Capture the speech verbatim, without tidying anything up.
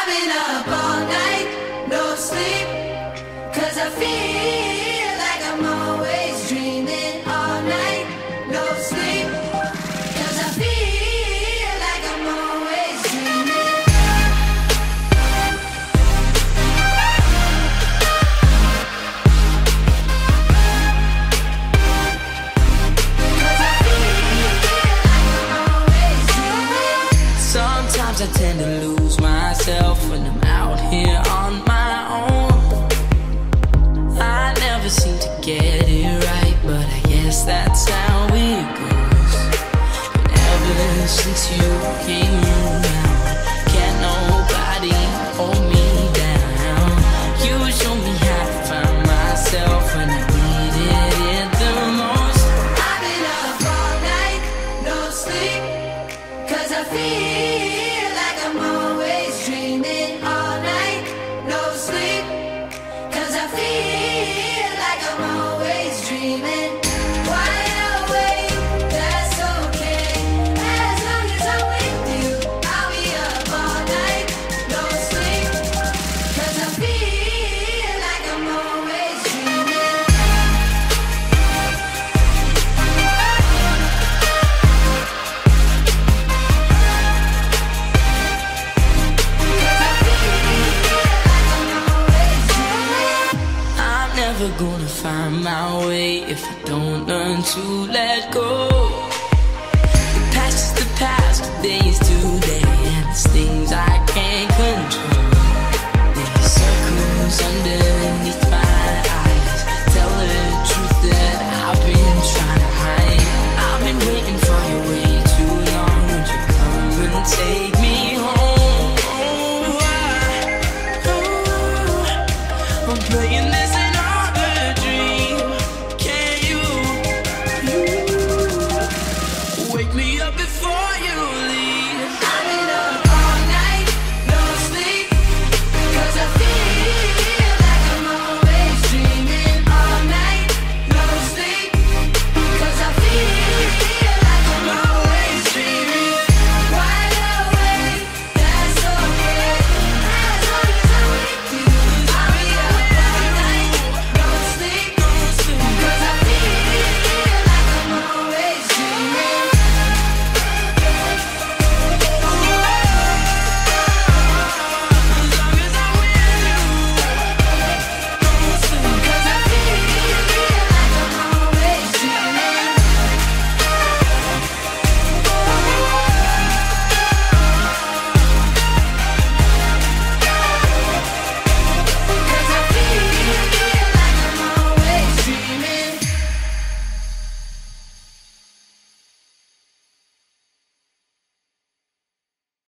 I've been up all night, no sleep, 'cause I feel like I'm always dreaming all night, no sleep, 'cause I feel like I'm always dreaming. Sometimes I tend to lose myself when I'm out here on my own. I never seem to get it right, but I guess that's how it goes. And ever since you came around, can't nobody hold me down. You show me how to find myself when I needed it the most. I've been up all night, no sleep, 'cause I feel like I'm always dreaming all night, no sleep, 'cause I feel like I'm always dreaming. Wide awake, that's okay, as long as I'm with you. I'll be up all night, no sleep, 'cause I feel like I'm always dreaming. I'm never gonna find my way if I don't learn to let go. The past is the past, today is today.